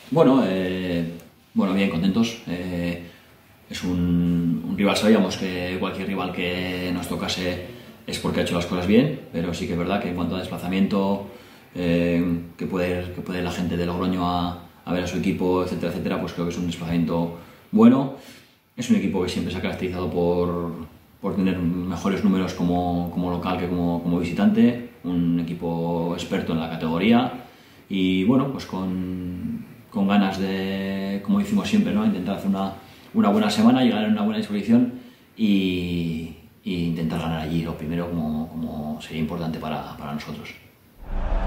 Bueno, bueno, bien, contentos. Es un rival, sabíamos que cualquier rival que nos tocase es porque ha hecho las cosas bien, pero sí que es verdad que en cuanto a desplazamiento, que puede ir la gente de Logroño a ver a su equipo, etcétera, etcétera, pues creo que es un desplazamiento bueno. Es un equipo que siempre se ha caracterizado por tener mejores números como local que como visitante, un equipo experto en la categoría y bueno, pues con ganas de, como decimos siempre, ¿no? Intentar hacer una buena semana, llegar en una buena disposición y intentar ganar allí lo primero como sería importante para nosotros.